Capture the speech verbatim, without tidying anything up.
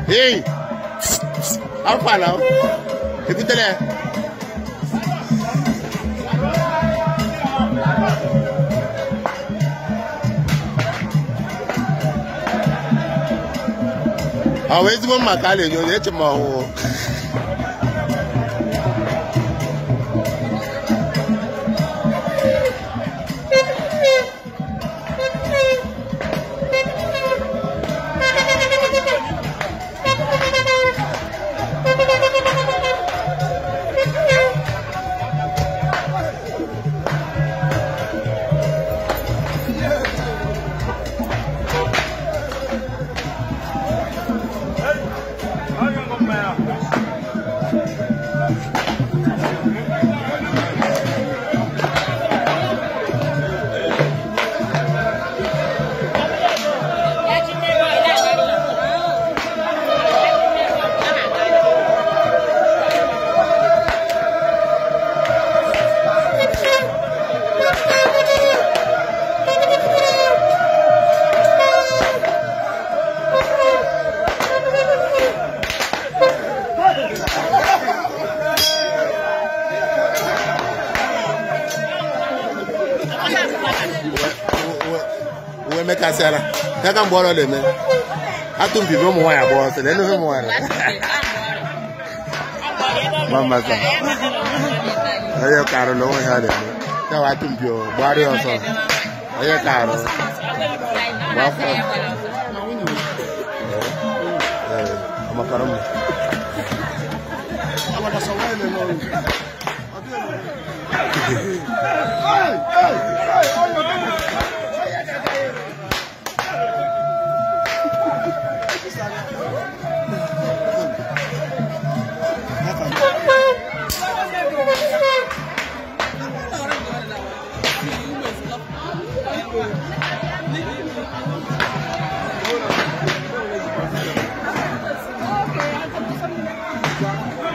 Hey, how far now? Écoutez-les. Ah oui, c'est bon, ma cale, je vais te mort. We make a sala. I can borrow them. I don't be no more about it. No more. Mama, I have Carol over here. Now I think your body also. I have Carol. I'm a caramel. I'm a caramel. Hey, hey, hey. Okay.